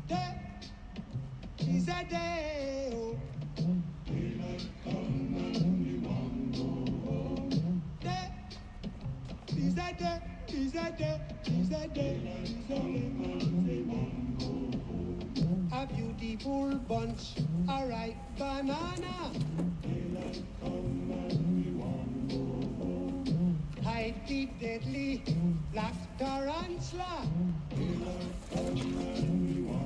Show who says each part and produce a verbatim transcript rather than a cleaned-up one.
Speaker 1: day is a day. Oh. Daylight come and we want go home. Day is a day, is a day, is a day, is a day. A beautiful bunch, a ripe banana. Daylight come and we want go home. Hide the deadly black tarantula. Daylight come and we want